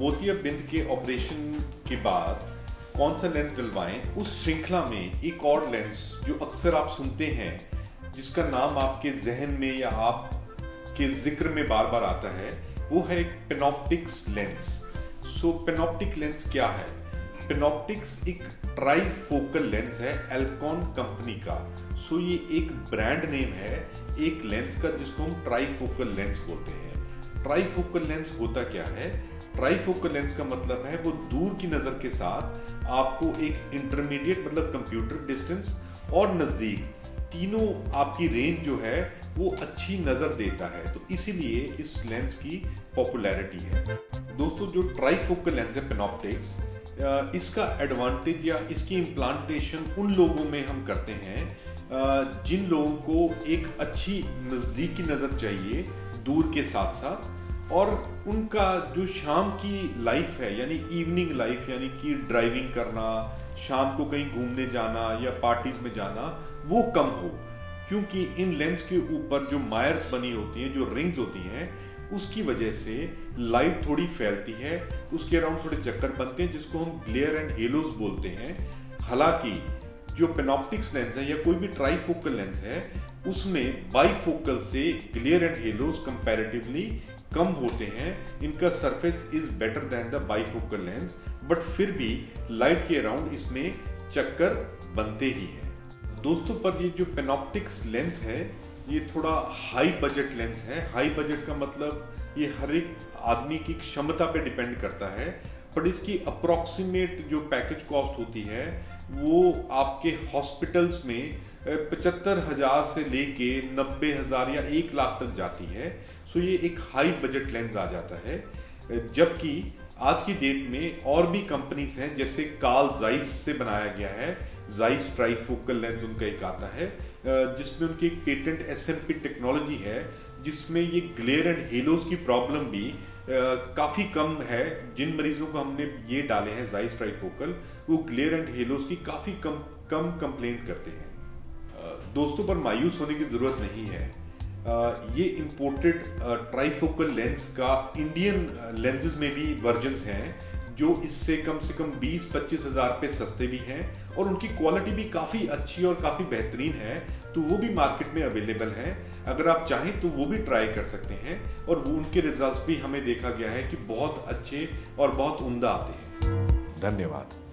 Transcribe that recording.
मोतियाबिंद के ऑपरेशन के बाद कौन सा लेंस डलवाएं, उस श्रृंखला में एक और लेंस जो अक्सर आप सुनते हैं, जिसका नाम आपके जहन में या आपके जिक्र में बार बार आता है, वो है एक पेनॉप्टिक्स लेंस। सो पेनॉप्टिक लेंस क्या है? पेनॉप्टिक्स एक ट्राईफोकल लेंस है एल्कॉन कंपनी का। सो ये एक ब्रांड नेम है एक लेंस का, जिसको हम ट्राईफोकल लेंस बोलते हैं। ट्राईफोकल लेंस होता क्या है? ट्राईफोकल लेंस का मतलब है वो दूर की नज़र के साथ आपको एक इंटरमीडिएट मतलब कंप्यूटर डिस्टेंस और नज़दीक तीनों आपकी रेंज जो है वो अच्छी नज़र देता है। तो इसीलिए इस लेंस की पॉपुलैरिटी है। दोस्तों, जो ट्राईफोकल लेंस है पेनॉप्टिक्स, इसका एडवांटेज या इसकी इम्प्लांटेशन उन लोगों में हम करते हैं जिन लोगों को एक अच्छी नज़दीकी नज़र चाहिए दूर के साथ साथ, और उनका जो शाम की लाइफ है यानी इवनिंग लाइफ, यानी कि ड्राइविंग करना, शाम को कहीं घूमने जाना या पार्टीज में जाना, वो कम हो। क्योंकि इन लेंस के ऊपर जो मायर्स बनी होती हैं, जो रिंग्स होती हैं, उसकी वजह से लाइट थोड़ी फैलती है, उसके अराउंड थोड़े चक्कर बनते हैं, जिसको हम ग्लेयर एंड हेलोज बोलते हैं। हालांकि जो पेनॉप्टिक्स लेंस है या कोई भी ट्राईफोकल लेंस है, उसमें बाईफोकल से ग्लेयर एंड हेलोज कंपैरेटिवली कम होते हैं। इनका surface is better than the bifocal lens, but फिर भी लाइट के अराउंड इसमें चक्कर बनते ही हैं। दोस्तों, पर ये जो पेनॉप्टिक्स लेंस है ये थोड़ा हाई बजट लेंस है। हाई बजट का मतलब ये हर एक आदमी की क्षमता पे डिपेंड करता है, पर इसकी अप्रॉक्सीमेट जो पैकेज कॉस्ट होती है वो आपके हॉस्पिटल्स में 75,000 से लेके 90,000 या 1 लाख तक जाती है। सो ये एक हाई बजट लेंस आ जाता है। जबकि आज की डेट में और भी कंपनीज हैं, जैसे कार्ल ज़ाइस से बनाया गया है ज़ाइस ट्राईफोकल लेंस, उनका एक आता है जिसमें उनकी एक पेटेंट SMP टेक्नोलॉजी है, जिसमें ये ग्लेयर एंड हेलोज की प्रॉब्लम भी काफ़ी कम है। जिन मरीजों को हमने ये डाले हैं ज़ाइस ट्राईफोकल, वो ग्लेयर एंड हेलोज की काफ़ी कम कंप्लेंट करते हैं। दोस्तों, पर मायूस होने की ज़रूरत नहीं है। ये इंपोर्टेड ट्राईफोकल लेंस का इंडियन लेंसेज में भी वर्जन्स हैं जो इससे कम 20-25 हज़ार पे सस्ते भी हैं, और उनकी क्वालिटी भी काफ़ी अच्छी और काफ़ी बेहतरीन है। तो वो भी मार्केट में अवेलेबल हैं। अगर आप चाहें तो वो भी ट्राई कर सकते हैं, और वो उनके रिजल्ट्स भी हमें देखा गया है कि बहुत अच्छे और बहुत उम्दा आते हैं। धन्यवाद।